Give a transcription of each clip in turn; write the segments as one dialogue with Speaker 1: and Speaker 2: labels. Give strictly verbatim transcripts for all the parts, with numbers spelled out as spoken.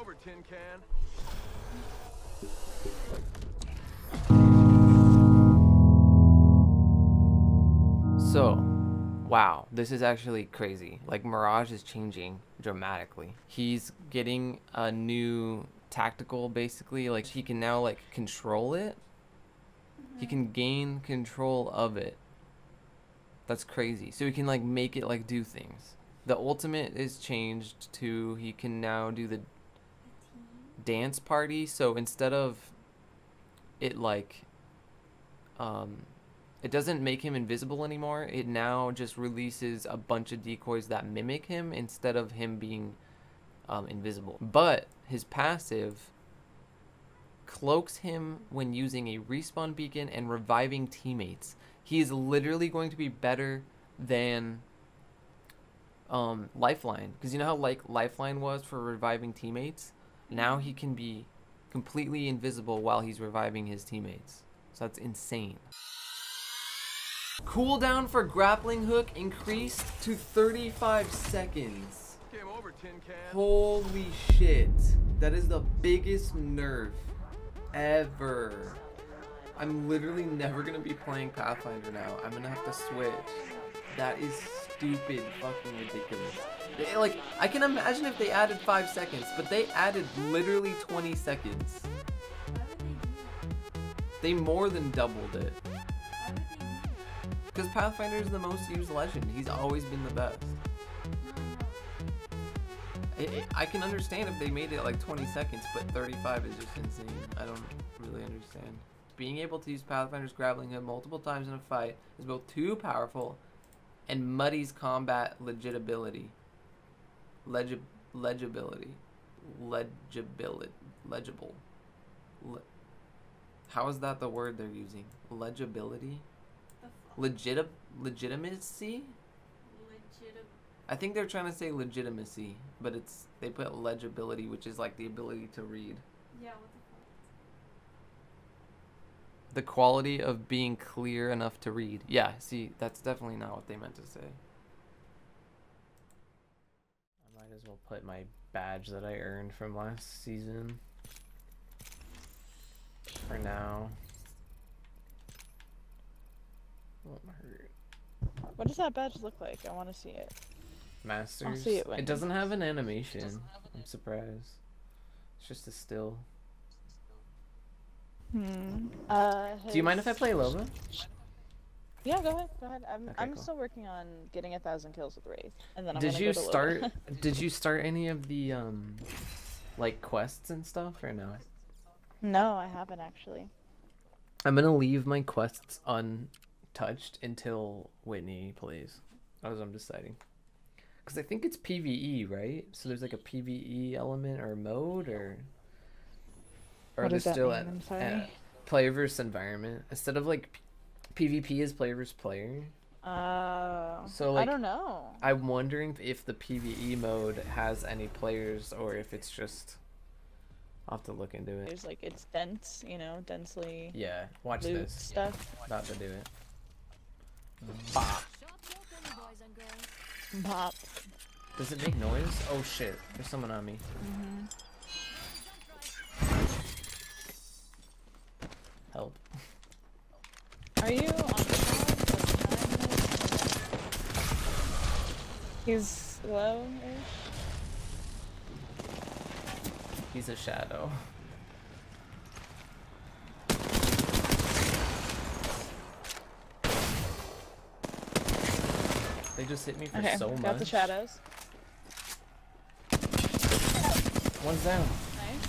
Speaker 1: over, tin can.
Speaker 2: So, wow, this is actually crazy. Like, Mirage is changing dramatically. He's getting a new tactical, basically. Like, he can now, like, control it. Mm-hmm. He can gain control of it. That's crazy. So he can, like, make it, like, do things. The ultimate is changed to he can now do the dance party. So instead of it, like, um... it doesn't make him invisible anymore. It now just releases a bunch of decoys that mimic him instead of him being um, invisible. But his passive cloaks him when using a respawn beacon and reviving teammates. He is literally going to be better than um, Lifeline. Because you know how like Lifeline was for reviving teammates? Now he can be completely invisible while he's reviving his teammates. So that's insane. Cooldown for grappling hook increased to thirty-five seconds.
Speaker 1: Game over, tin can.
Speaker 2: Holy shit. That is the biggest nerf ever. I'm literally never gonna be playing Pathfinder now. I'm gonna have to switch. That is stupid, fucking ridiculous. They, like, I can imagine if they added five seconds, but they added literally twenty seconds. They more than doubled it. Because Pathfinder is the most used legend. He's always been the best. It, it, I can understand if they made it like twenty seconds, but thirty-five is just insane. I don't really understand. Being able to use Pathfinder's grappling hook multiple times in a fight is both too powerful and muddies combat legitibility. Legib legibility. Legibility. Legible. Le How is that the word they're using? Legibility? Legit legitimacy? Legit I think they're trying to say legitimacy, but it's they put legibility, which is like the ability to read.
Speaker 3: Yeah, what the fuck?
Speaker 2: The quality of being clear enough to read. Yeah, see, that's definitely not what they meant to say. I might as well put my badge that I earned from last season for now. Won't hurt.
Speaker 4: What does that badge look like? I want to see it.
Speaker 2: Masters?
Speaker 4: I'll see it when
Speaker 2: It doesn't have an animation. I'm surprised. It's just a still.
Speaker 4: Hmm. Uh,
Speaker 2: Do you mind if I play Loba?
Speaker 4: Yeah, go ahead. Go ahead. I'm
Speaker 2: Okay,
Speaker 4: I'm
Speaker 2: cool.
Speaker 4: still working on getting a thousand kills with Wraith, and then I'm
Speaker 2: Did
Speaker 4: gonna
Speaker 2: you
Speaker 4: go to
Speaker 2: start?
Speaker 4: Loba.
Speaker 2: Did you start any of the um, like quests and stuff or no?
Speaker 4: No, I haven't actually.
Speaker 2: I'm gonna leave my quests untouched until Whitney plays. As I'm deciding, because I think it's PvE, right? So there's like a PvE element or mode, or or
Speaker 4: What
Speaker 2: they're
Speaker 4: does that
Speaker 2: still
Speaker 4: mean?
Speaker 2: at,
Speaker 4: I'm sorry.
Speaker 2: at player versus environment instead of like P PvP is player versus player.
Speaker 4: Uh,
Speaker 2: So, like,
Speaker 4: I don't know.
Speaker 2: I'm wondering if the PvE mode has any players or if it's just. I'll have to look into it.
Speaker 4: There's like it's dense, you know, densely.
Speaker 2: Yeah, watch
Speaker 4: loot
Speaker 2: this.
Speaker 4: stuff.
Speaker 2: About to do it. Bop.
Speaker 4: Pop.
Speaker 2: Does it make noise? Oh shit, there's someone on me.
Speaker 4: Mm-hmm.
Speaker 2: Help.
Speaker 4: Are you on the side? He's low-ish.
Speaker 2: He's a shadow. They just hit me for
Speaker 4: Okay,
Speaker 2: so much.
Speaker 4: got the shadows.
Speaker 2: One's down.
Speaker 4: Nice.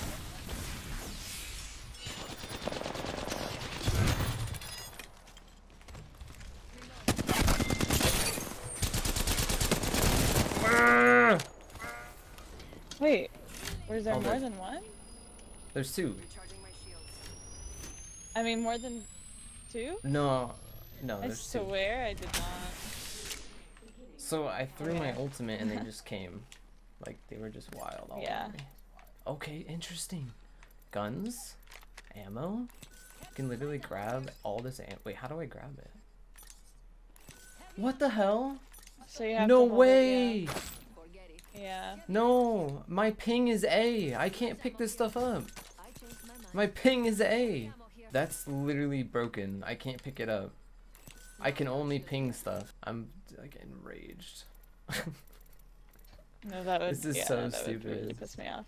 Speaker 4: Wait, was there
Speaker 2: Oh,
Speaker 4: more
Speaker 2: there-
Speaker 4: than one?
Speaker 2: There's two.
Speaker 4: I mean, more than two?
Speaker 2: No, no,
Speaker 4: I
Speaker 2: there's two.
Speaker 4: swear I did not.
Speaker 2: So I threw my
Speaker 4: Okay.
Speaker 2: ultimate and they just came. Like, they were just wild all
Speaker 4: Yeah.
Speaker 2: over me. Okay, interesting. Guns? Ammo? You can literally grab all this am- Wait, how do I grab it? What the hell?
Speaker 4: So you have
Speaker 2: No
Speaker 4: to hold it,
Speaker 2: way!
Speaker 4: yeah. Yeah.
Speaker 2: No, my ping is A. I can't pick this stuff up. My ping is A. That's literally broken. I can't pick it up. I can only ping stuff. I'm like enraged.
Speaker 4: No, that would.
Speaker 2: This is
Speaker 4: yeah,
Speaker 2: so
Speaker 4: no, that
Speaker 2: stupid.
Speaker 4: would really piss me off.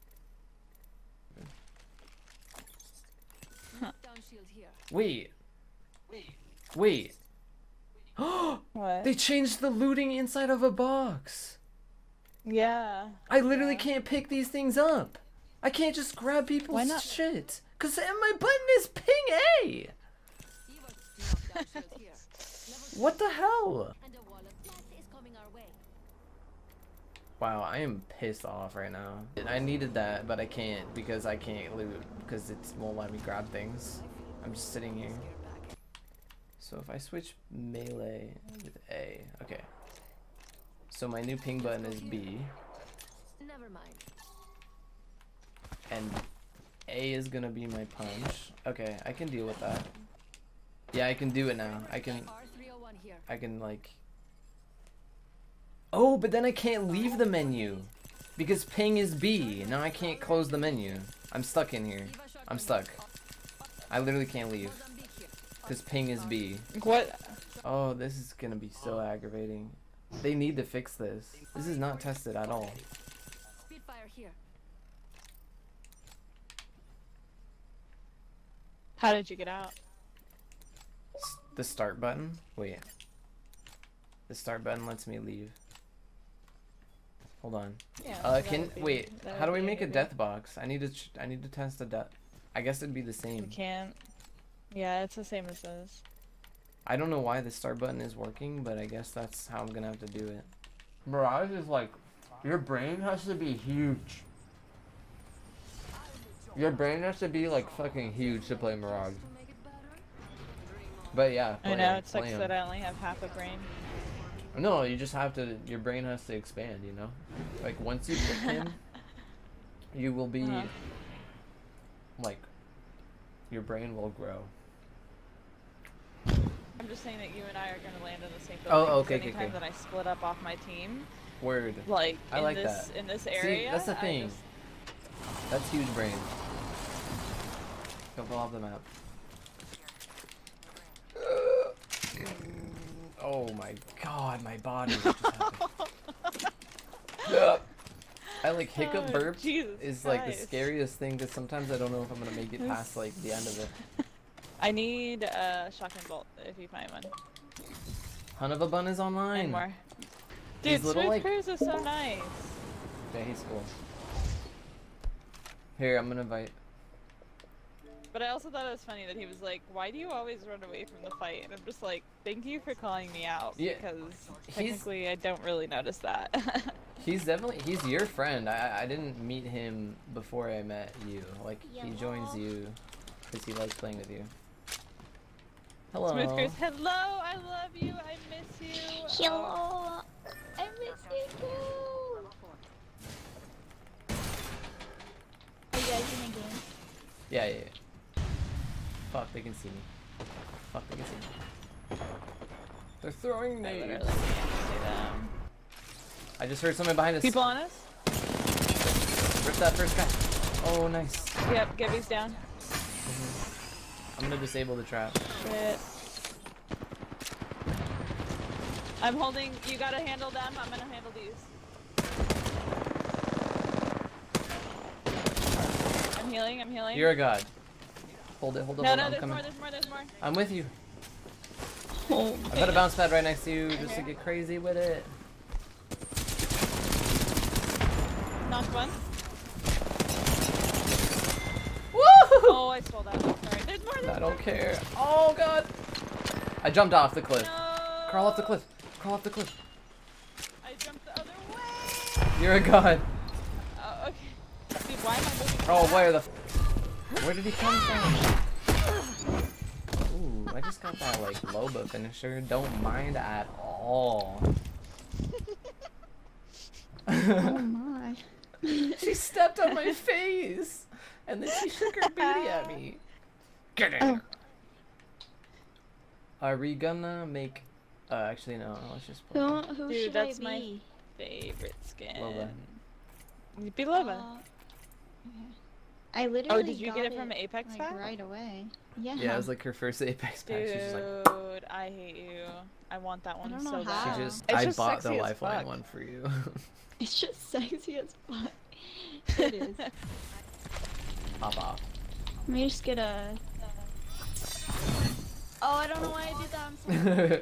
Speaker 4: Huh.
Speaker 2: Wait. Wait.
Speaker 4: What?
Speaker 2: They changed the looting inside of a box.
Speaker 4: Yeah.
Speaker 2: I literally
Speaker 4: Yeah.
Speaker 2: can't pick these things up. I can't just grab
Speaker 4: Why
Speaker 2: people's
Speaker 4: not?
Speaker 2: shit. Cause my button is ping A. What the hell? Wow, I am pissed off right now. I needed that, but I can't because I can't loot because it won't let me grab things. I'm just sitting here. So if I switch melee with A, okay. So my new ping button is B.
Speaker 1: Never mind.
Speaker 2: And A is gonna be my punch. Okay, I can deal with that. Yeah, I can do it now. I can, I can like. Oh, but then I can't leave the menu because ping is B. Now I can't close the menu. I'm stuck in here. I'm stuck. I literally can't leave because ping is B.
Speaker 4: What?
Speaker 2: Oh, this is gonna be so aggravating. They need to fix this. This is not tested at all.
Speaker 4: How did you get out?
Speaker 2: S- The start button? Wait. The start button lets me leave. Hold on.
Speaker 4: Yeah.
Speaker 2: Uh,
Speaker 4: that
Speaker 2: can
Speaker 4: would be-
Speaker 2: wait.
Speaker 4: that
Speaker 2: How do
Speaker 4: would
Speaker 2: we
Speaker 4: be
Speaker 2: make a
Speaker 4: good.
Speaker 2: death box? I need to. Ch I need to test a death. I guess it'd be the
Speaker 4: We
Speaker 2: same.
Speaker 4: can't. Yeah, it's the same as this.
Speaker 2: I don't know why the start button is working, but I guess that's how I'm gonna have to do it. Mirage is like, your brain has to be huge. Your brain has to be like fucking huge to play Mirage. But yeah, play
Speaker 4: I know,
Speaker 2: 'em,
Speaker 4: it sucks
Speaker 2: play 'em.
Speaker 4: that I only have half a brain.
Speaker 2: No, you just have to. Your brain has to expand. You know, like once you pick him, you will be
Speaker 4: Uh-huh.
Speaker 2: like, your brain will grow.
Speaker 4: I'm just saying that you and I are gonna land in the same
Speaker 2: Oh,
Speaker 4: building. 'cause
Speaker 2: okay, okay,
Speaker 4: anytime
Speaker 2: okay.
Speaker 4: that I split up off my team,
Speaker 2: Word.
Speaker 4: like
Speaker 2: I
Speaker 4: in
Speaker 2: like
Speaker 4: this
Speaker 2: that.
Speaker 4: in this
Speaker 2: See,
Speaker 4: area,
Speaker 2: that's the
Speaker 4: I
Speaker 2: thing.
Speaker 4: just-
Speaker 2: That's huge brain. Go pull off the map. Oh my god, my body. What just happened? I like hiccup
Speaker 4: Oh,
Speaker 2: burp
Speaker 4: Jesus
Speaker 2: is like the
Speaker 4: Christ.
Speaker 2: scariest thing because sometimes I don't know if I'm gonna make it past like the end of it.
Speaker 4: I need a shotgun bolt if you find one.
Speaker 2: Hun of a Bun is online.
Speaker 4: And more.
Speaker 2: These
Speaker 4: Dude,
Speaker 2: little,
Speaker 4: Smooth
Speaker 2: like-
Speaker 4: Cruise is so nice.
Speaker 2: Yeah, he's cool. Here, I'm gonna invite.
Speaker 4: But I also thought it was funny that he was like, "Why do you always run away from the fight?" And I'm just like, "Thank you for calling me out
Speaker 2: Yeah,
Speaker 4: because
Speaker 2: he's-
Speaker 4: technically I don't really notice that."
Speaker 2: He's definitely he's your friend. I I didn't meet him before I met you. Like he joins you because he likes playing with you. Hello.
Speaker 4: Smooth Cruise, hello, I love you, I miss you.
Speaker 1: Hello. I miss you too. Are you guys in the game?
Speaker 2: Yeah, yeah, yeah. Fuck, they can see me. Fuck, they can see me. They're throwing
Speaker 4: I
Speaker 2: nades.
Speaker 4: literally can't see them.
Speaker 2: I just heard someone behind us.
Speaker 4: People on us?
Speaker 2: Rip that first guy. Oh, nice.
Speaker 4: Yep, Gibby's down.
Speaker 2: I'm gonna disable the trap.
Speaker 4: Shit. I'm holding, you gotta handle them, I'm gonna handle these. I'm healing, I'm healing.
Speaker 2: You're a god. Hold it, hold it,
Speaker 4: no,
Speaker 2: hold
Speaker 4: no,
Speaker 2: it. I'm
Speaker 4: there's
Speaker 2: coming.
Speaker 4: more, there's more, there's more.
Speaker 2: I'm with you.
Speaker 1: Oh.
Speaker 2: I've got a bounce pad right next to you just to
Speaker 4: Okay.
Speaker 2: get crazy with it.
Speaker 4: Knocked one.
Speaker 2: Woo!
Speaker 4: Oh, I stole that one, sorry. There's more, there's
Speaker 2: I
Speaker 4: more.
Speaker 2: don't care. Oh god. I jumped off the cliff.
Speaker 4: No.
Speaker 2: Crawl off the cliff. Crawl off the cliff.
Speaker 4: I jumped the other way.
Speaker 2: You're a god.
Speaker 4: Oh, okay. Dude, why am I moving?
Speaker 2: Oh,
Speaker 4: back?
Speaker 2: where the f Where did he come from? Ooh, I just got that like Loba finisher. Don't mind at all.
Speaker 1: Oh my.
Speaker 2: She stepped on my face, and then she shook her booty at me. Get in.
Speaker 1: Oh.
Speaker 2: Are we gonna make? Uh, actually no. Let's just. Play.
Speaker 1: Who, who
Speaker 4: Dude,
Speaker 1: should
Speaker 4: that's
Speaker 1: I
Speaker 4: my-
Speaker 1: be?
Speaker 4: favorite skin?
Speaker 2: Loba.
Speaker 4: Be Loba.
Speaker 1: Uh, okay. I literally
Speaker 4: Oh, did you
Speaker 1: got
Speaker 4: get it from Apex
Speaker 1: like,
Speaker 4: pack?
Speaker 1: right away. Yeah.
Speaker 2: Yeah, it was like her first Apex pack.
Speaker 4: Dude,
Speaker 2: She's just like,
Speaker 4: I hate you. I want that one
Speaker 1: don't know
Speaker 4: so
Speaker 1: how.
Speaker 4: bad.
Speaker 2: she just,
Speaker 4: It's
Speaker 2: I
Speaker 4: just
Speaker 2: bought the
Speaker 4: sexy as
Speaker 2: lifeline
Speaker 4: fuck.
Speaker 2: one for you.
Speaker 1: It's just sexy as fuck. It is.
Speaker 2: Pop off.
Speaker 1: Let me just get a. Oh, I don't know why I did that. I'm sorry.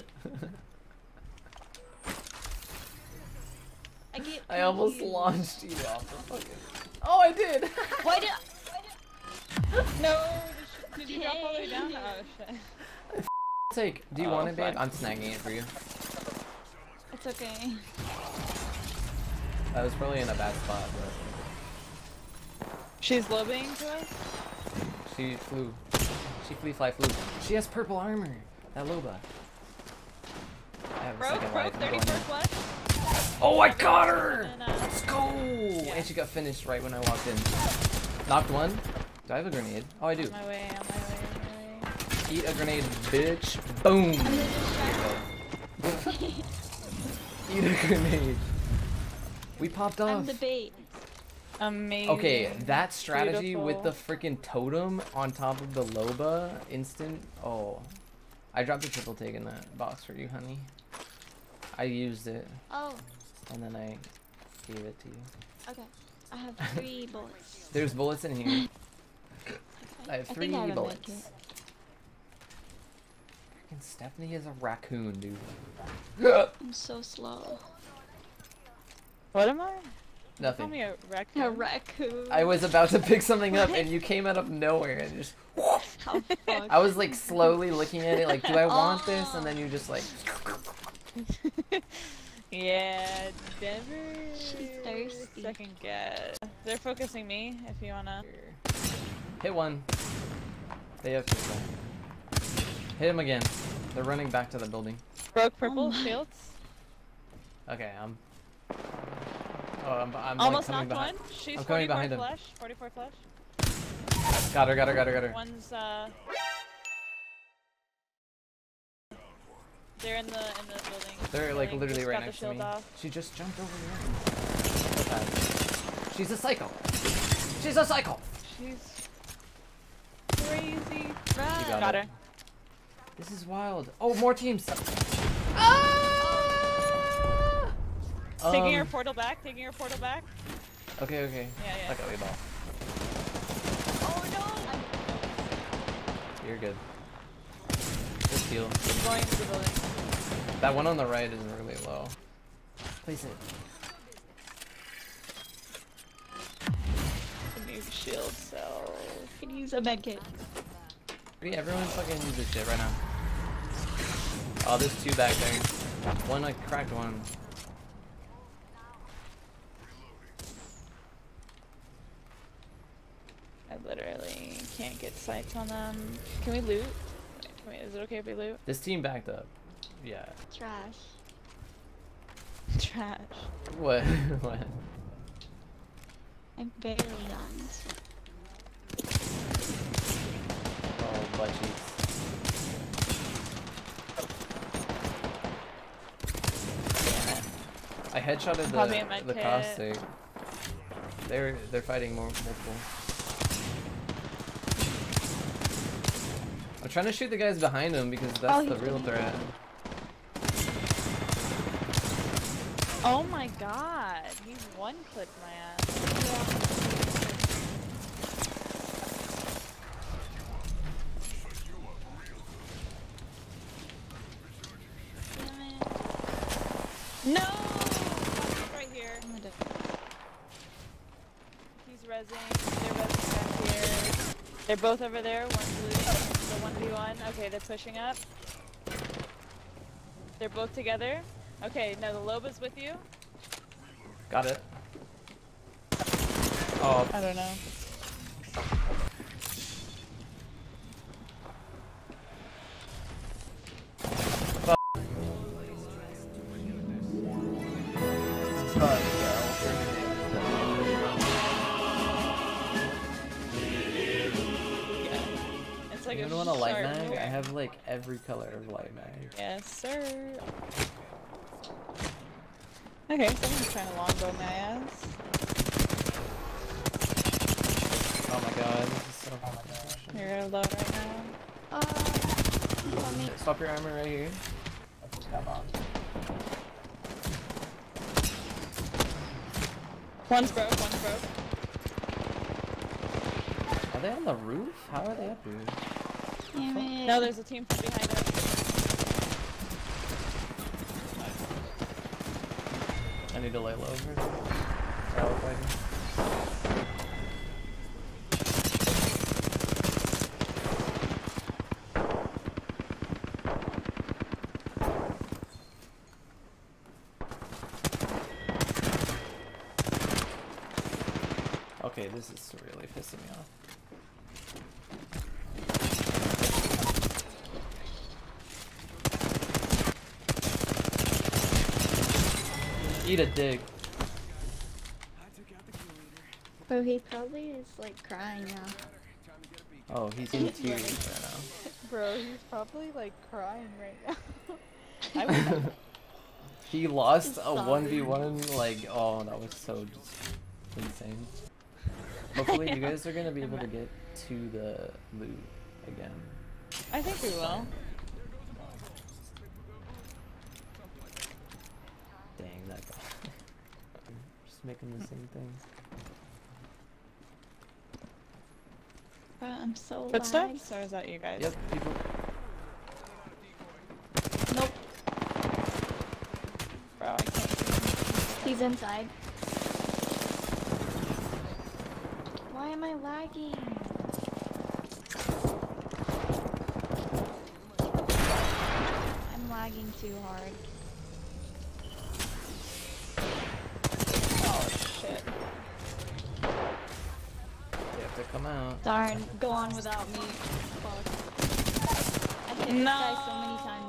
Speaker 1: I get.
Speaker 2: I almost
Speaker 1: confused.
Speaker 2: launched you off the fucking. Oh, I did.
Speaker 1: Why did?
Speaker 4: No! Did you drop all the way down? Oh shit.
Speaker 2: Take. Do you
Speaker 4: Oh,
Speaker 2: want it, babe?
Speaker 4: fuck.
Speaker 2: I'm snagging it for you.
Speaker 1: It's okay.
Speaker 2: I was probably in a bad spot, but
Speaker 4: She's lobbying to us?
Speaker 2: she flew. She flew, fly, flew. She has purple armor. That Loba. I have a
Speaker 4: Broke,
Speaker 2: second
Speaker 4: broke,
Speaker 2: life. I'm going
Speaker 4: thirty-four
Speaker 2: in.
Speaker 4: flush.
Speaker 2: Oh, I got her!
Speaker 4: And, uh,
Speaker 2: Let's go!
Speaker 4: Yeah.
Speaker 2: And she got finished right when I walked in. Knocked one. Do I have a grenade? Oh, I do.
Speaker 4: On my way, on my way, on my way.
Speaker 2: Eat a grenade, bitch. Boom! Eat a grenade. We popped off.
Speaker 1: I'm the bait.
Speaker 4: Amazing.
Speaker 2: Okay, that strategy with the
Speaker 4: Beautiful.
Speaker 2: freaking totem on top of the Loba instant. Oh, I dropped a triple take in that box for you, honey. I used it
Speaker 1: Oh,
Speaker 2: and then I gave it to you.
Speaker 1: okay. I have three bullets.
Speaker 2: There's bullets in here.
Speaker 1: Okay.
Speaker 2: I have
Speaker 1: I
Speaker 2: three
Speaker 1: think I have a
Speaker 2: bullets.
Speaker 1: medkit.
Speaker 2: Freaking Stephanie is a raccoon, dude.
Speaker 1: I'm so slow.
Speaker 4: What am I? Call
Speaker 2: Nothing.
Speaker 4: me a raccoon.
Speaker 1: A raccoon.
Speaker 2: I was about to pick something up and you came out of nowhere and just.
Speaker 1: How fuck?
Speaker 2: I was like slowly looking at it, like, do I want this? And then you just like.
Speaker 4: Yeah, Denver.
Speaker 1: She's thirsty.
Speaker 4: Second guess. They're focusing me. If you wanna.
Speaker 2: Hit one. They have pistol. Hit him again. They're running back to the building.
Speaker 4: Broke purple
Speaker 1: my.
Speaker 4: shields.
Speaker 2: Okay, I'm. Oh, I'm, I'm
Speaker 4: Almost
Speaker 2: like coming
Speaker 4: knocked
Speaker 2: behind.
Speaker 4: one. She's
Speaker 2: I'm coming
Speaker 4: forty-four
Speaker 2: behind him.
Speaker 4: flush. forty-four flush.
Speaker 2: Got her, got her, got her, got her.
Speaker 4: One's uh. They're in the in the building.
Speaker 2: They're like
Speaker 4: Building.
Speaker 2: literally
Speaker 4: Just
Speaker 2: right
Speaker 4: got the
Speaker 2: next to
Speaker 4: shield
Speaker 2: me.
Speaker 4: off.
Speaker 2: She just jumped over here. She's a psycho. She's a psycho.
Speaker 4: She's crazy.
Speaker 2: got
Speaker 4: Got
Speaker 2: it.
Speaker 4: her.
Speaker 2: This is wild. Oh, more teams.
Speaker 4: Taking her
Speaker 2: Um,
Speaker 4: portal back. Taking her portal back.
Speaker 2: Okay, okay.
Speaker 4: Yeah, yeah.
Speaker 2: Okay, we ball.
Speaker 1: Oh no!
Speaker 2: You're good. Just heal.
Speaker 4: I'm going to the building.
Speaker 2: That one on the right is really low. Place it.
Speaker 4: The new shield cell.
Speaker 1: I can use a medkit.
Speaker 2: Yeah, everyone fucking use this shit right now. Oh, there's two back there. One like cracked one.
Speaker 4: I literally can't get sights on them. Can we loot? Can we, is it okay if we loot?
Speaker 2: This team backed up. Yeah.
Speaker 1: Trash.
Speaker 4: Trash.
Speaker 2: What? What?
Speaker 1: I'm barely done.
Speaker 2: Oh, butt cheeks. I headshotted
Speaker 4: Probably in my
Speaker 2: the the
Speaker 4: kit.
Speaker 2: caustic. They're they're fighting more multiple. I'm trying to shoot the guys behind him because that's
Speaker 1: Oh,
Speaker 2: the
Speaker 1: he's
Speaker 2: real
Speaker 1: behind
Speaker 2: threat.
Speaker 4: Oh my god. He's one clipped my ass.
Speaker 1: Damn it.
Speaker 4: No! He's right here.
Speaker 1: I'm gonna die.
Speaker 4: He's rezzing. They're rezzing back here. They're both over there. One's looting. The one v one. Okay, they're pushing up. They're both together. Okay, now the Loba's with you.
Speaker 2: Got it. Oh,
Speaker 4: I don't know. Yeah. It's like
Speaker 2: you
Speaker 4: a
Speaker 2: want a light
Speaker 4: sharp
Speaker 2: mag?
Speaker 4: knife.
Speaker 2: I have like every color of light mag.
Speaker 4: Yes, sir. I Okay, someone's trying to longbow my ass.
Speaker 2: Oh my god, this is so hard.
Speaker 4: You're alone right now.
Speaker 1: Uh, let me.
Speaker 2: Swap your armor right here.
Speaker 4: One's broke, one's broke.
Speaker 2: Are they on the roof? How are they up here?
Speaker 1: Damn it.
Speaker 4: No, there's a team from behind us.
Speaker 2: I need to lay low for tower fighting. Okay, this is really pissing me off. Eat a dick.
Speaker 1: Bro, he probably is like crying now.
Speaker 2: Oh, he's in tears right now.
Speaker 4: Bro, he's probably like crying right now. I was
Speaker 2: He lost
Speaker 1: Just
Speaker 2: a
Speaker 1: sobbing.
Speaker 2: one v one, like, oh, that was so just insane. Hopefully you guys are gonna be able to get to the loot again.
Speaker 4: I think we will.
Speaker 2: Dang, that guy. Just making the same thing.
Speaker 1: Bro, I'm so lagged.
Speaker 4: Footsteps? Or is that you guys?
Speaker 2: Yep, people.
Speaker 1: Nope.
Speaker 4: Bro, I can't see.
Speaker 1: He's inside. Why am I lagging? I'm lagging too hard.
Speaker 4: Oh shit.
Speaker 2: They have to come out.
Speaker 1: Darn, go on without me. Fuck. I hit this guy so many times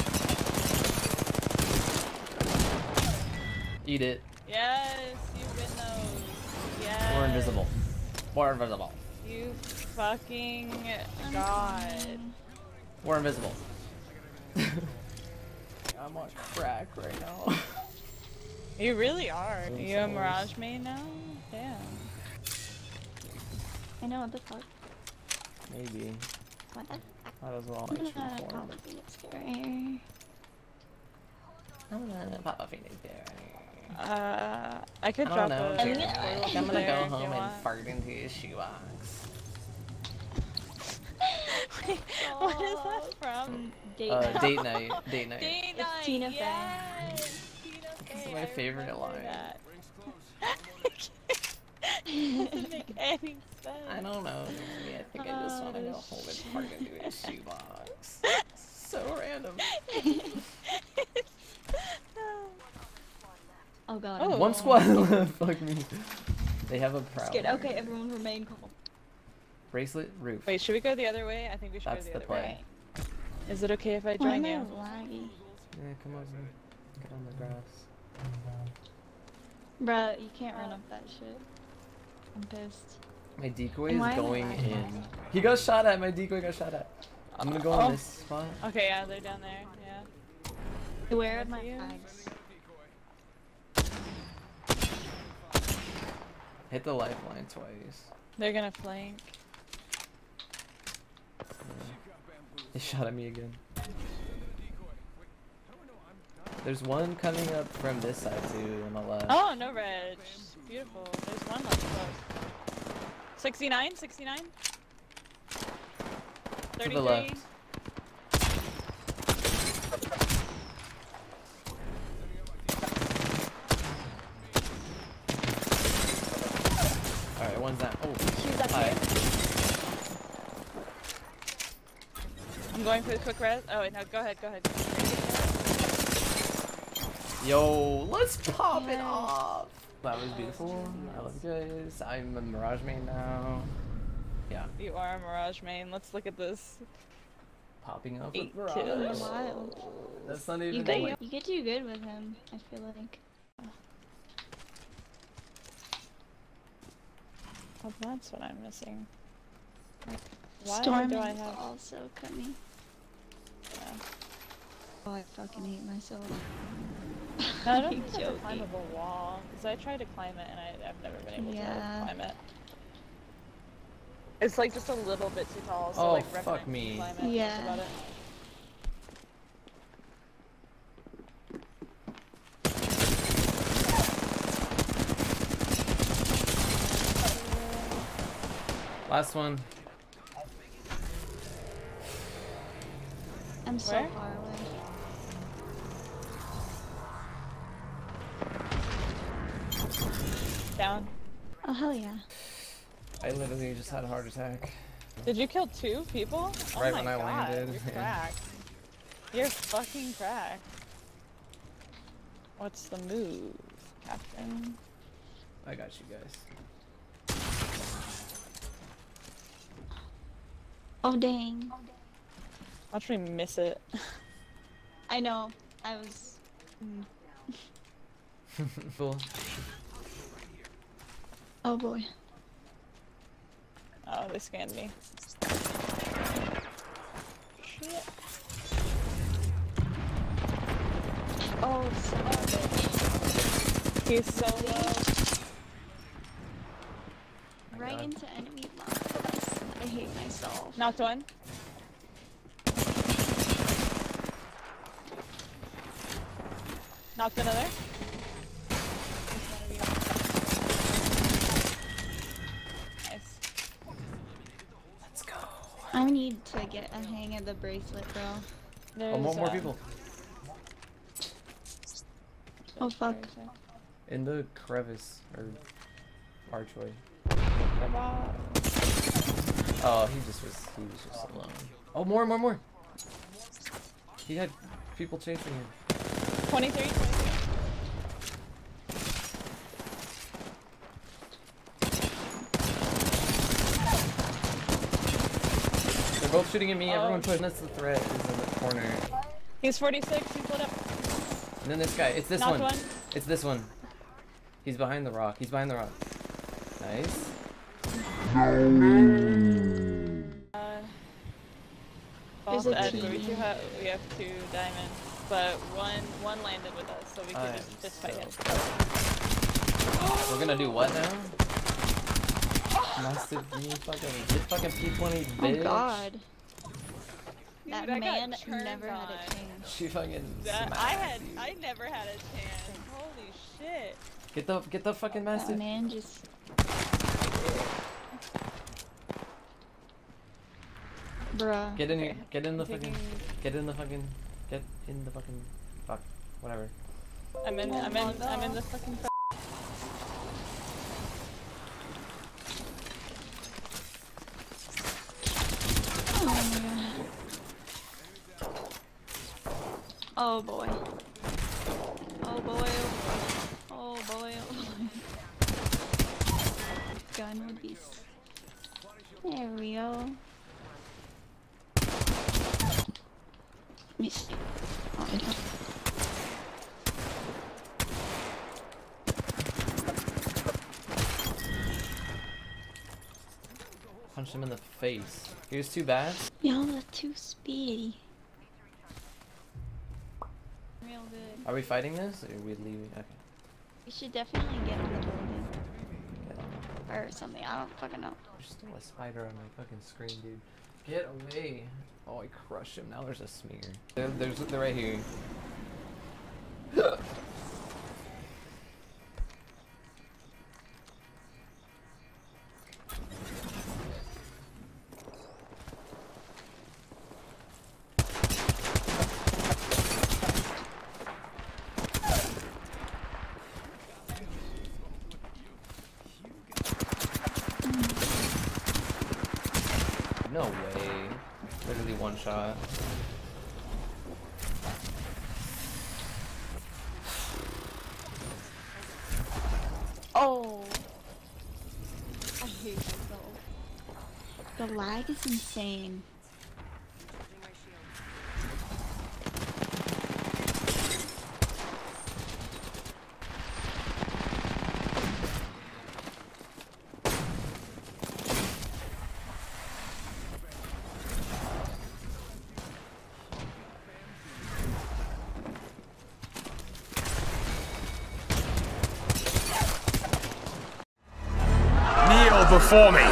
Speaker 1: though.
Speaker 2: Eat it.
Speaker 4: Yes, you win those. Yes.
Speaker 2: We're invisible. We're invisible.
Speaker 4: You fucking god.
Speaker 2: We're invisible. I'm on crack right now.
Speaker 4: You really are.
Speaker 2: I'm
Speaker 4: You a
Speaker 2: so
Speaker 4: Mirage main now? Damn.
Speaker 1: I know what the fuck.
Speaker 2: Maybe.
Speaker 1: What the fuck?
Speaker 2: Might as well
Speaker 1: I'm
Speaker 2: make sure
Speaker 1: gonna
Speaker 2: for
Speaker 1: pop
Speaker 2: it.
Speaker 1: a Phoenix right here.
Speaker 2: I'm gonna pop a Phoenix there.
Speaker 4: Uh, I could
Speaker 2: I
Speaker 4: drop
Speaker 2: don't know.
Speaker 4: a.
Speaker 1: I'm
Speaker 2: I'm
Speaker 1: gonna-
Speaker 2: gonna
Speaker 4: there
Speaker 2: go
Speaker 4: if
Speaker 2: home
Speaker 4: you
Speaker 2: and
Speaker 4: want.
Speaker 2: fart into his shoebox.
Speaker 4: Wait, what is that from?
Speaker 1: Date
Speaker 2: Uh,
Speaker 1: night.
Speaker 2: date night. Date night.
Speaker 4: Day
Speaker 1: It's
Speaker 4: night.
Speaker 1: Tina Fey.
Speaker 4: Yes, Tina
Speaker 2: This is
Speaker 4: Fey,
Speaker 2: my
Speaker 4: I
Speaker 2: favorite
Speaker 4: remember
Speaker 2: line.
Speaker 4: that. Doesn't make any sense.
Speaker 2: I don't know. Maybe I think I just want to go home and fart into his shoebox. So random.
Speaker 1: Oh god.
Speaker 4: Oh.
Speaker 2: One squad left. Fuck me. They have a proud.
Speaker 1: Scared. Okay, everyone remain calm.
Speaker 2: Bracelet roof.
Speaker 4: Wait, should we go the other way? I think we should
Speaker 2: That's
Speaker 4: go
Speaker 2: the
Speaker 4: the, other
Speaker 2: play.
Speaker 4: way. Is it okay if I
Speaker 1: Why
Speaker 4: join
Speaker 1: am I
Speaker 4: you?
Speaker 1: laggy?
Speaker 2: Yeah, come over. Get on the grass.
Speaker 1: Bruh, you can't run up that shit. I'm pissed.
Speaker 2: My decoy
Speaker 1: And why
Speaker 2: is
Speaker 1: am I
Speaker 2: going
Speaker 1: lagging?
Speaker 2: in. He got shot at. My decoy got shot at. I'm gonna go on
Speaker 4: Oh.
Speaker 2: this spot.
Speaker 4: Okay, yeah, they're down there. Yeah.
Speaker 1: Where are
Speaker 4: With
Speaker 1: my
Speaker 4: you?
Speaker 1: flags?
Speaker 2: Hit the lifeline twice.
Speaker 4: They're gonna flank.
Speaker 2: Yeah. They shot at me again. There's one coming up from this side too, on the left.
Speaker 4: Oh, no reg. Beautiful. There's one left close. sixty-nine, sixty-nine.
Speaker 2: To
Speaker 4: thirty-three.
Speaker 2: the left. Alright, one's down. Oh,
Speaker 1: She's up
Speaker 2: hi.
Speaker 1: here.
Speaker 4: I'm going for the quick res. Oh, wait, no, go ahead, go ahead.
Speaker 2: Yo, let's pop it
Speaker 1: Yes.
Speaker 2: off. That was beautiful. I love you guys. I'm a Mirage main now. Yeah,
Speaker 4: You are a Mirage main. Let's look at this.
Speaker 2: popping up
Speaker 4: Eight
Speaker 2: with
Speaker 4: kills.
Speaker 2: Mirage.
Speaker 1: Wild.
Speaker 2: That's not
Speaker 1: You
Speaker 2: even
Speaker 1: get,
Speaker 2: like,
Speaker 1: you get too good with him, I feel like.
Speaker 4: Oh, that's what I'm missing. Why
Speaker 1: Storm
Speaker 4: do I
Speaker 1: is
Speaker 4: have...
Speaker 1: also coming.
Speaker 4: Yeah.
Speaker 1: Oh, I fucking hate myself.
Speaker 4: No, I don't
Speaker 1: You're
Speaker 4: think it's a
Speaker 1: joking.
Speaker 4: climbable wall, because I tried to climb it and I, I've never been able
Speaker 1: Yeah.
Speaker 4: to climb it. It's like just a little bit too tall, so
Speaker 2: Oh,
Speaker 4: like
Speaker 2: fuck
Speaker 4: Revenant
Speaker 2: me.
Speaker 4: can climb it.
Speaker 1: Yeah.
Speaker 4: That's about it.
Speaker 2: Last one.
Speaker 1: I'm so
Speaker 4: Where?
Speaker 1: far away.
Speaker 4: Down.
Speaker 1: Oh hell yeah.
Speaker 2: I literally just had a heart attack.
Speaker 4: Did you kill two people? Oh
Speaker 2: Right
Speaker 4: my
Speaker 2: when I
Speaker 4: God,
Speaker 2: landed,
Speaker 4: You're
Speaker 2: yeah.
Speaker 4: cracked. You're fucking cracked. What's the move, Captain?
Speaker 2: I got you guys.
Speaker 1: Oh dang.
Speaker 4: Watch me miss it.
Speaker 1: I know. I was. Mm.
Speaker 2: Cool.
Speaker 1: Oh boy.
Speaker 4: Oh, they scanned me. Shit.
Speaker 1: Oh, so
Speaker 4: He's so low.
Speaker 2: My
Speaker 1: right
Speaker 2: God.
Speaker 1: into enemy lines. I hate myself.
Speaker 4: Knocked one. Knocked another. Nice.
Speaker 2: Let's go.
Speaker 1: I need to get a hang of the bracelet, bro.
Speaker 4: There's,
Speaker 2: Oh, more, more
Speaker 4: um,
Speaker 2: people.
Speaker 1: Oh fuck.
Speaker 2: In the crevice or archway. Oh, he just was, he was just alone. Oh, more, more, more. He had people chasing him.
Speaker 4: twenty-three, twenty-three.
Speaker 2: They're both shooting at me.
Speaker 4: Oh.
Speaker 2: Everyone push. That's the threat. Is in the corner.
Speaker 4: He's forty-six, he's lit up.
Speaker 2: And then this guy. It's this
Speaker 4: Knocked
Speaker 2: one.
Speaker 4: one.
Speaker 2: It's this one. He's behind the rock. He's behind the rock. Nice.
Speaker 4: Uh,
Speaker 1: There's
Speaker 4: off
Speaker 1: a
Speaker 4: the edge, but we,
Speaker 1: team.
Speaker 4: do have, we have two diamonds, but one one landed with us, so we can
Speaker 2: I'm
Speaker 4: just fist fight him.
Speaker 2: so- We're gonna do what now? Massive you fucking get fucking P twenty bitch.
Speaker 1: Oh god.
Speaker 4: Dude,
Speaker 1: That
Speaker 4: I got
Speaker 1: man
Speaker 4: turned
Speaker 1: never had
Speaker 4: on.
Speaker 1: a chance.
Speaker 2: She fucking
Speaker 4: That,
Speaker 2: smacked
Speaker 4: I had,
Speaker 2: you.
Speaker 4: I never had a chance. Holy shit.
Speaker 2: Get the get the fucking
Speaker 1: That
Speaker 2: massive.
Speaker 1: man just. Bruh.
Speaker 2: Get in here.
Speaker 4: Okay.
Speaker 2: Get in the
Speaker 4: I'm
Speaker 2: fucking.
Speaker 4: taking-
Speaker 2: Get in the fucking. Get in the fucking. Fuck. Whatever.
Speaker 4: I'm in,
Speaker 1: Oh
Speaker 4: I'm
Speaker 1: my
Speaker 4: in, I'm in
Speaker 1: God.
Speaker 4: the fucking.
Speaker 1: Oh my god. Oh boy. Oh boy. Oh boy. Oh boy. Gun would be. s- There we go. Let me see. Oh, I don't.
Speaker 2: Punch him in the face. He was too bad.
Speaker 1: Y'all are too speedy. Real good.
Speaker 2: Are we fighting this? Or are we leaving? Okay.
Speaker 1: We should definitely get on the building.
Speaker 2: Get on.
Speaker 1: Or something. I don't fucking know.
Speaker 2: There's still a spider on my fucking screen, dude. Get away. Oh, I crushed him. Now there's a smear. They're, there's, they're right here. No way. Literally one shot.
Speaker 1: Oh. I hate myself. The lag is insane.
Speaker 3: before me.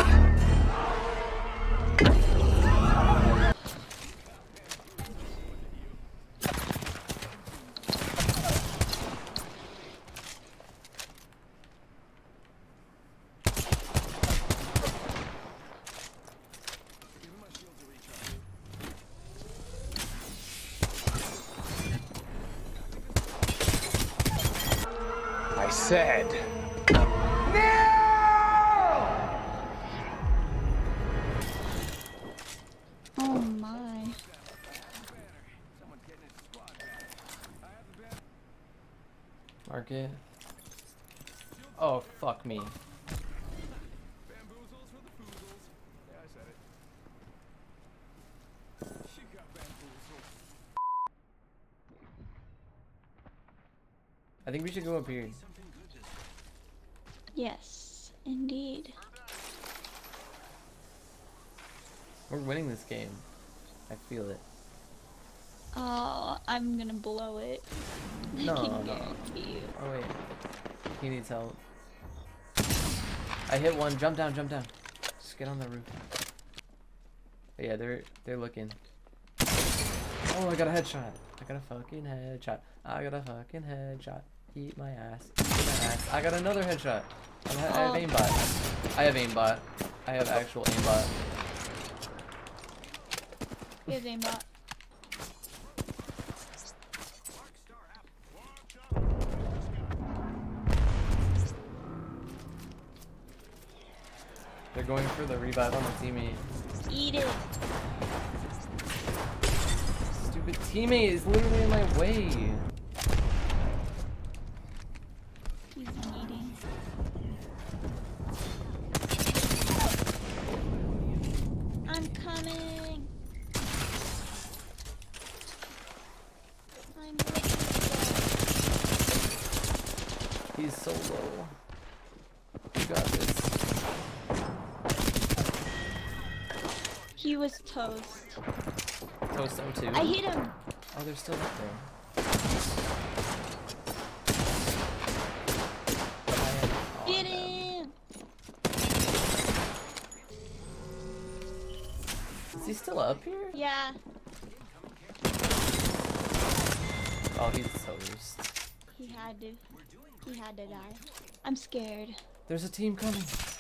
Speaker 3: I said,
Speaker 1: Oh my.
Speaker 2: Market. Oh, fuck me. I think we should go up here.
Speaker 1: Yes, indeed.
Speaker 2: We're winning this game. I feel it.
Speaker 1: Oh, I'm gonna blow it. I
Speaker 2: No,
Speaker 1: can
Speaker 2: no.
Speaker 1: guarantee you.
Speaker 2: Oh wait. He needs help. I hit one. Jump down, jump down. Just get on the roof. But yeah, they're they're looking. Oh, I got a headshot. I got a fucking headshot. I got a fucking headshot. Eat my ass. Eat my ass. I got another headshot. I have, I have aimbot. I have aimbot. I have actual aimbot.
Speaker 1: Here's aimbot.
Speaker 2: They're going for the revive on the teammate.
Speaker 1: Eat it.
Speaker 2: Stupid teammate is literally in my way.
Speaker 1: He's eating. I'm coming. I'm ready.
Speaker 2: He's so low. You got this.
Speaker 1: He was toast.
Speaker 2: Toast oh two.
Speaker 1: I hit him.
Speaker 2: Oh, they're still up there.
Speaker 1: Get him.
Speaker 2: Is he still up here?
Speaker 1: Yeah.
Speaker 2: Oh, he's toast.
Speaker 1: He had to. He had to die. I'm scared.
Speaker 2: There's a team coming.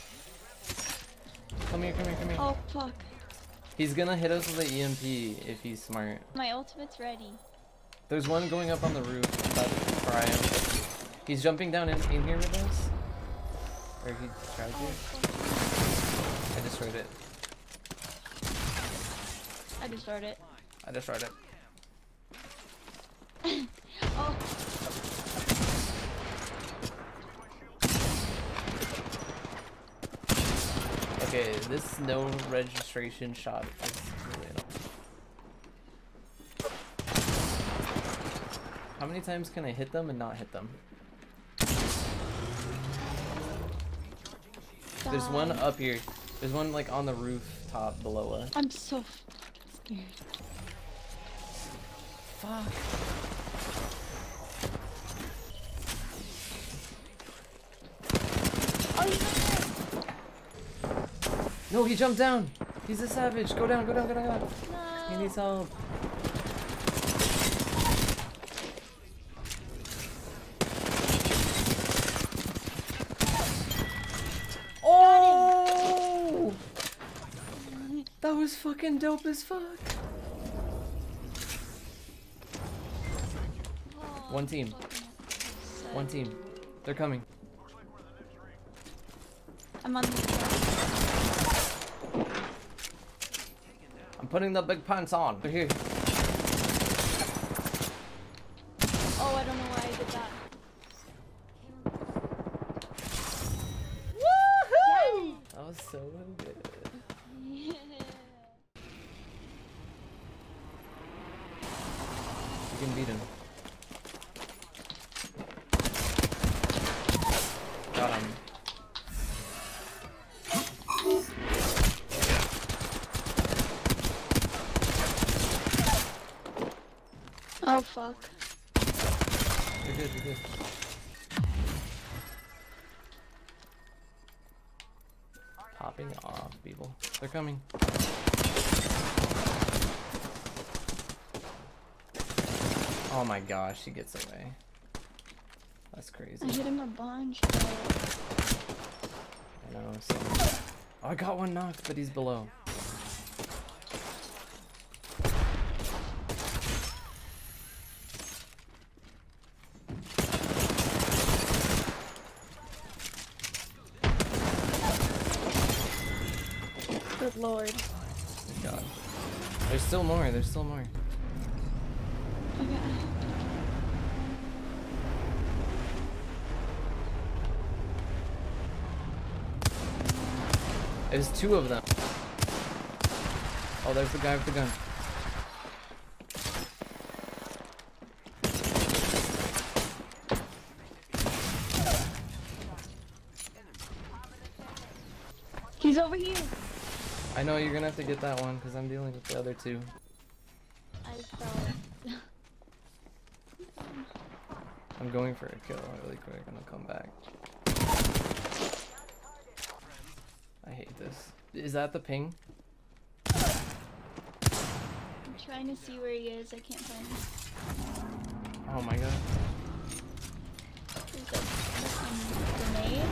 Speaker 2: Come here, come here, come here.
Speaker 1: Oh fuck.
Speaker 2: He's gonna hit us with the E M P if he's smart.
Speaker 1: My ultimate's ready.
Speaker 2: There's one going up on the roof. That's where I am. He's jumping down in, in here with us. Or he tried
Speaker 1: Oh,
Speaker 2: to.
Speaker 1: fuck.
Speaker 2: I destroyed it.
Speaker 1: I destroyed it.
Speaker 2: I destroyed it.
Speaker 1: Oh.
Speaker 2: Okay, this no registration shot is really annoying. How many times can I hit them and not hit them? There's one
Speaker 1: Die.
Speaker 2: up here. There's one like on the rooftop below us.
Speaker 1: I'm so scared.
Speaker 2: Fuck.
Speaker 1: Oh, he's right there.
Speaker 2: No, he jumped down. He's a savage. Go down, go down, go down, go down.
Speaker 1: No.
Speaker 2: He needs help. Oh! That was fucking dope as fuck.
Speaker 1: Oh,
Speaker 2: One team.
Speaker 1: fucking
Speaker 2: One team. They're coming.
Speaker 1: I'm on the
Speaker 2: I'm putting the big pants on. They're here.
Speaker 1: Oh, I don't know why I did that.
Speaker 2: Woohoo! That was so good.
Speaker 1: Yeah.
Speaker 2: You can beat him. Got him.
Speaker 1: Oh fuck.
Speaker 2: You're good, you're good. popping off, people. They're coming. Oh my gosh, he gets away. That's crazy.
Speaker 1: I hit him a bunch.
Speaker 2: I know, so... Oh, I got one knocked, but he's below.
Speaker 1: Good lord.
Speaker 2: Oh God. There's still more, there's still more.
Speaker 1: Okay.
Speaker 2: There's two of them. Oh, there's the guy with the gun.
Speaker 1: He's over here.
Speaker 2: I know you're gonna have to get that one because I'm dealing with the other two.
Speaker 1: I fell.
Speaker 2: I'm going for a kill really quick and I'll come back. I hate this. Is that the ping?
Speaker 1: I'm trying to see where he is. I can't find him.
Speaker 2: Oh my god.
Speaker 1: There's a fucking grenade.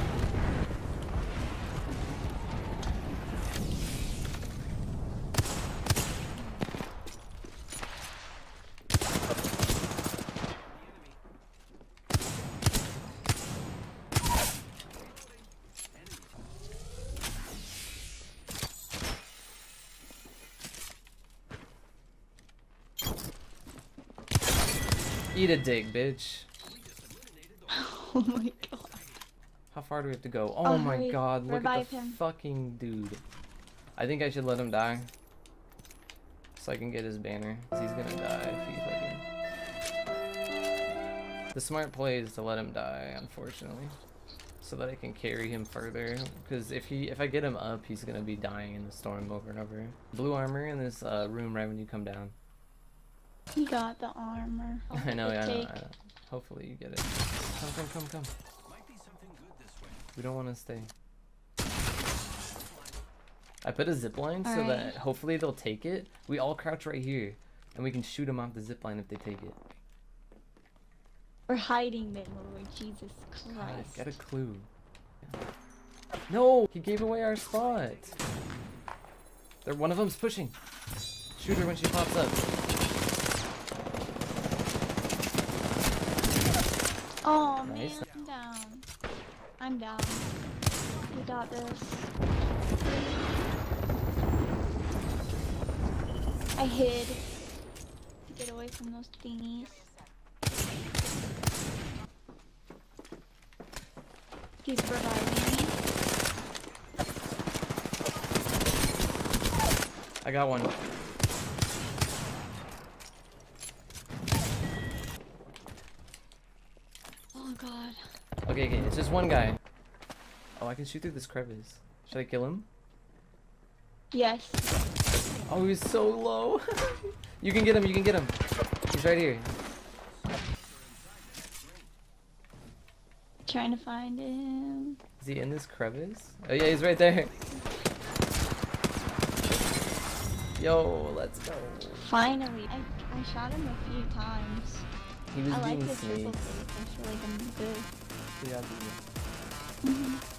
Speaker 2: Eat a dick, bitch.
Speaker 1: Oh my god.
Speaker 2: How far do we have to go? Oh
Speaker 1: Oh,
Speaker 2: my
Speaker 1: hurry.
Speaker 2: god, look
Speaker 1: Revive
Speaker 2: at the
Speaker 1: him.
Speaker 2: fucking dude. I think I should let him die. So I can get his banner. 'Cause he's gonna die if he fucking... The smart play is to let him die, unfortunately. So that I can carry him further. Because if he, if I get him up, he's gonna be dying in the storm over and over. Blue armor in this uh, room right when you come down.
Speaker 1: He got the armor.
Speaker 2: I know, I know,
Speaker 1: Take.
Speaker 2: I know. Hopefully you get it. Come, come, come, come. We don't want to stay. I put a zip line so
Speaker 1: Alright.
Speaker 2: that hopefully they'll take it. We all crouch right here, and we can shoot them off the zip line if they take it.
Speaker 1: We're hiding them, Lord Jesus
Speaker 2: God,
Speaker 1: Christ.
Speaker 2: get a clue. No, he gave away our spot. There, one of them's pushing. Shoot her when she pops up.
Speaker 1: Oh
Speaker 2: Nice.
Speaker 1: man, I'm down. I'm down. We got this. I hid to get away from those thingies. He's reviving me.
Speaker 2: I got one.
Speaker 1: Oh god.
Speaker 2: Okay, okay, it's just one guy. Oh, I can shoot through this crevice. Should I kill him?
Speaker 1: Yes.
Speaker 2: Oh, he's so low. You can get him, you can get him. He's right here.
Speaker 1: Trying to find him.
Speaker 2: Is he in this crevice? Oh yeah, he's right there. Yo, let's go.
Speaker 1: Finally. I, I shot him a few times.
Speaker 2: He was
Speaker 1: I like
Speaker 2: being
Speaker 1: the triple
Speaker 2: sneaky.
Speaker 1: face. I feel like I'm good.
Speaker 2: Yeah, dude.
Speaker 1: Mhm.